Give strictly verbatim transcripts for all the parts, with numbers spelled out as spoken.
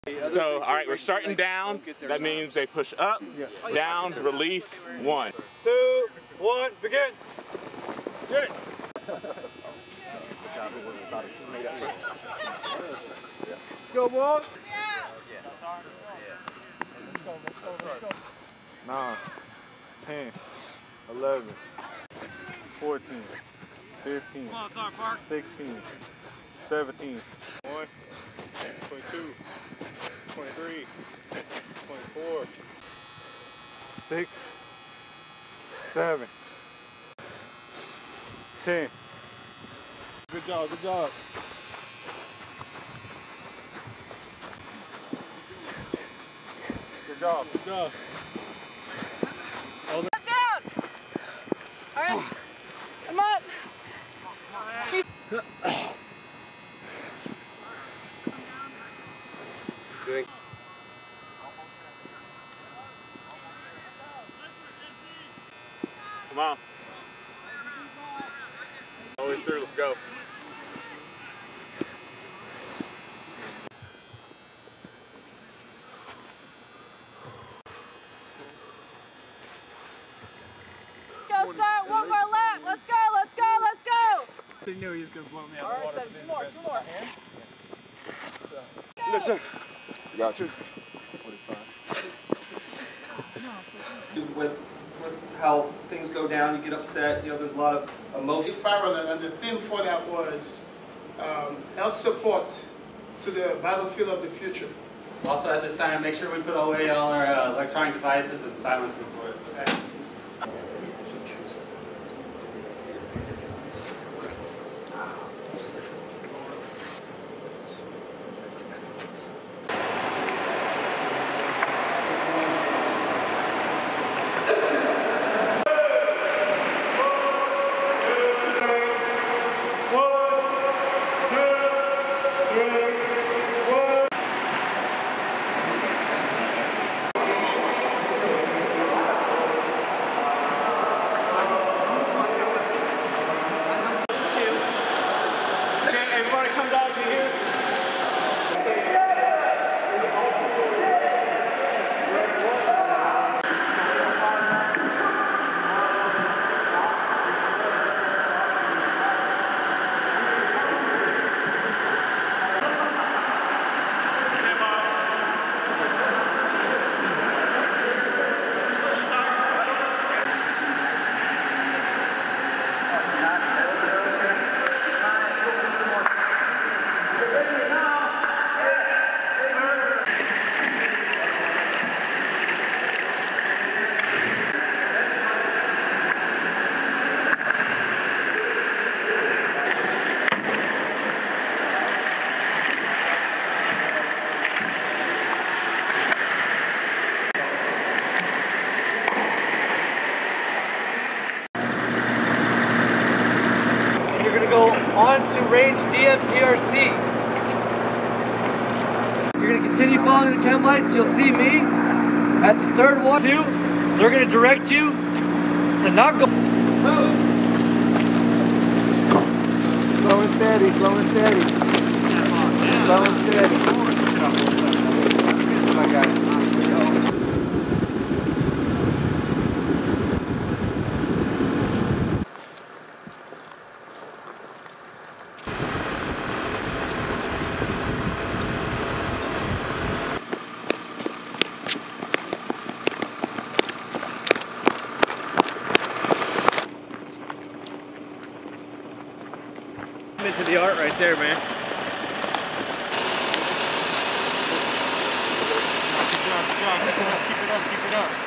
So, all right, we're starting down. That means they push up, down, release, one. Two, one, begin. Get it. Go, boys. Nine, ten, eleven, fourteen, fifteen, sixteen, seventeen, one, twenty-two, twenty-three, twenty-four, six, seven, ten. Good job, good job. Good job, good job. Come down! Alright, come up! Good. Come on. Always through, let's go. Go, start, one more lap! Let's go, let's go, let's go! He knew he was going to blow me out of the water. Alright, two more, two more. Yes, sir. Got you. With, with how things go down, you get upset, you know, there's a lot of emotion. Parallel, and the theme for that was um, health support to the battlefield of the future. Also at this time, make sure we put away all our uh, electronic devices and silence them for us. Okay? On to range D M P R C. You're going to continue following the chem lights. You'll see me at the third one. Two, they're going to direct you to not go. Slow and steady, slow and steady. Slow and steady. I got it. Into the art right there, man. Good job, good job. Keep it up, keep it up, keep it up.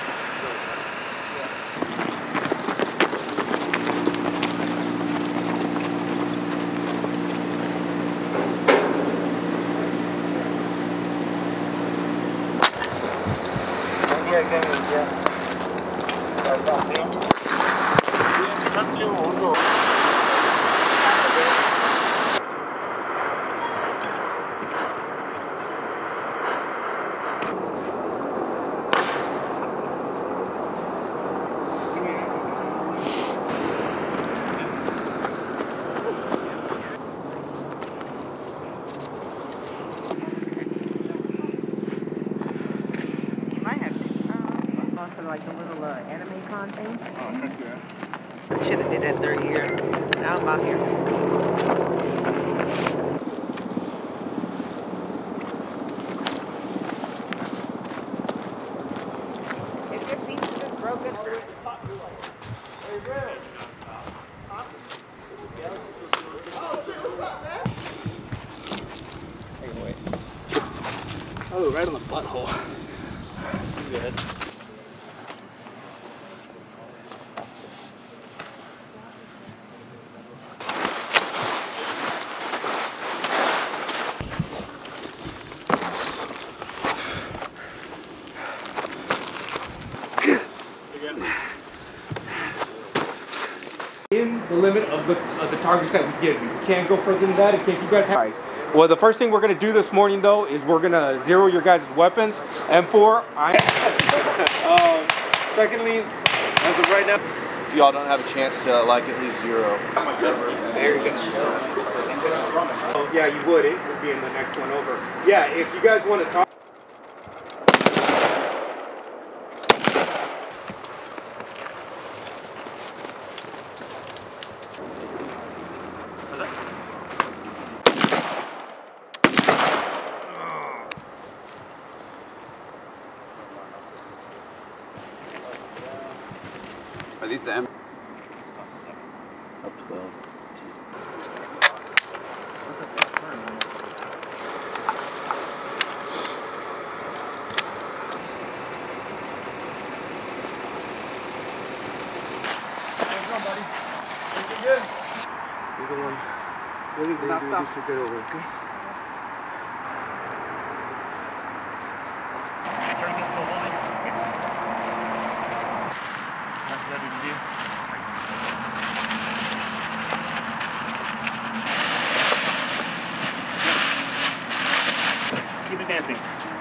like the little uh, anime con thing. Oh, heck yeah. Should have did that third year. Now I'm out here. If your piece is just broken, Oh, right on the butthole. Good. In the limit of the of the targets that we give you. We can't go further than that in case you guys have. Well, the first thing we're gonna do this morning though is we're gonna zero your guys' weapons. And for I um secondly, as of right now, Y'all don't have a chance to like at least zero. there you go. Oh yeah, you would. It would be in the next one over. Yeah, if you guys want to talk. Are these the M? Up twelve. He's the one. What did they do just to get over, okay? Keep it dancing.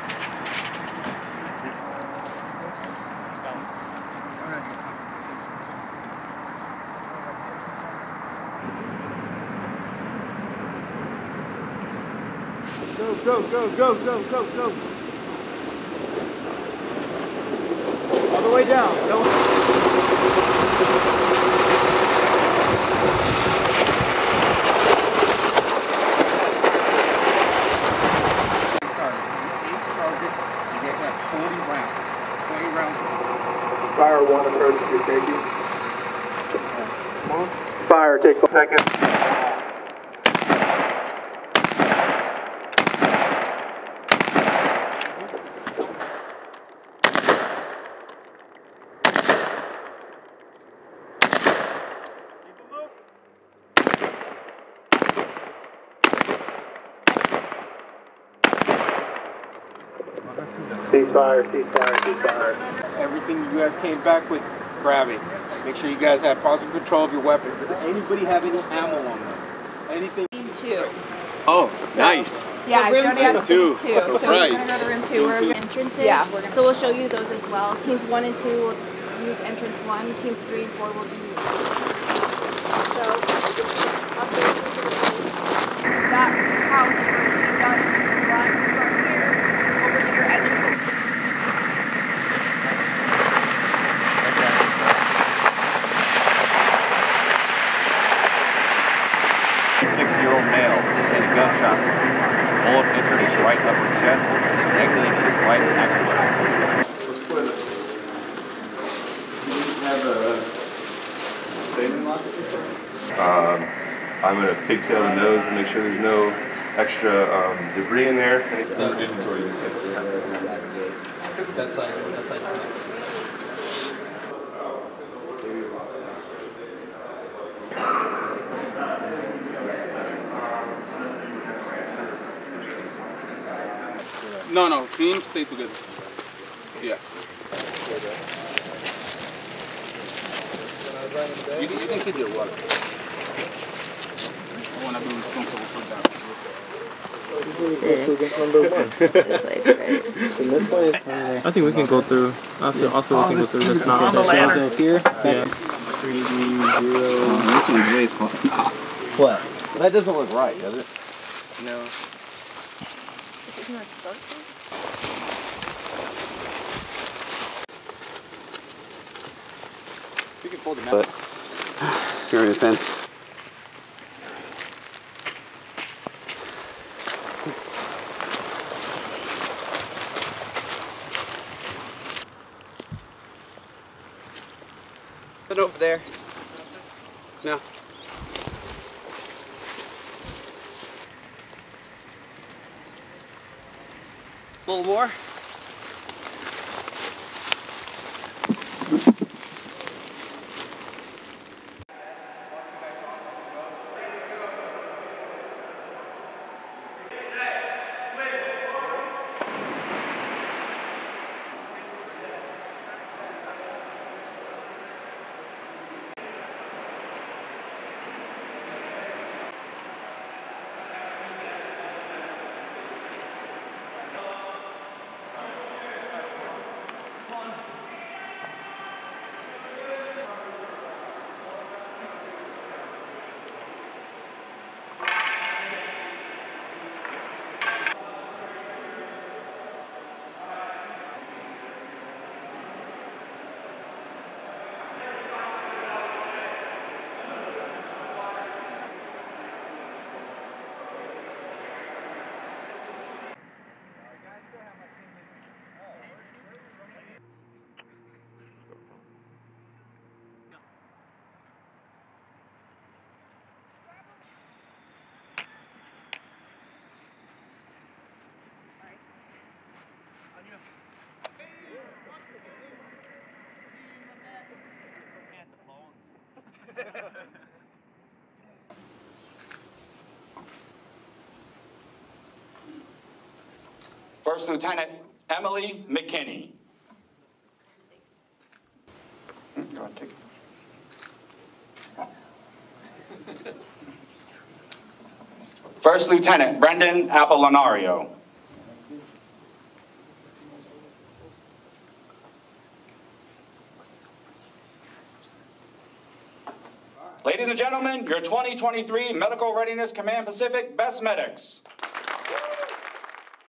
Go, go, go, go, go, go, go. All the way down. Don't... Fire one approach if you're taking. Fire, take a second. Ceasefire, ceasefire, ceasefire. Everything you guys came back with, grab it. Make sure you guys have positive control of your weapons. Does anybody have any ammo on them? Anything? Team two. Oh, nice. Yeah, room I've two. done Two. two. So we're Right. gonna go to room two. Where we Entrances. Yeah, we're gonna. So we'll show you those as well. Teams one and two will use entrance one. Teams three and four will do. So up there, that house where you guys run from here over to your entrance. six-year-old male sustained a gunshot. Bullet entered his right upper chest, exiting his right axle shaft. Have a saving lock? Um, I'm going to pigtail the nose to make sure there's no extra um, debris in there. So inventory this has to That side, that side connects. No, no, teams stay together. Yeah. You can, you can keep your water. I want to be responsible for that. Number one. This one is I think we can go through. After, after we can go through. That's not on the ladder here. Yeah. Three, zero. Oh, this one's way fun. What? That doesn't look right, does it? No. Isn't that supposed to? Hold it, but you're in pen. Put it over there. No. A little more. First Lieutenant Emily McKinney. Go ahead, take it. First Lieutenant Brendan Apollinario. Ladies and gentlemen, your twenty twenty-three Medical Readiness Command Pacific Best Medics.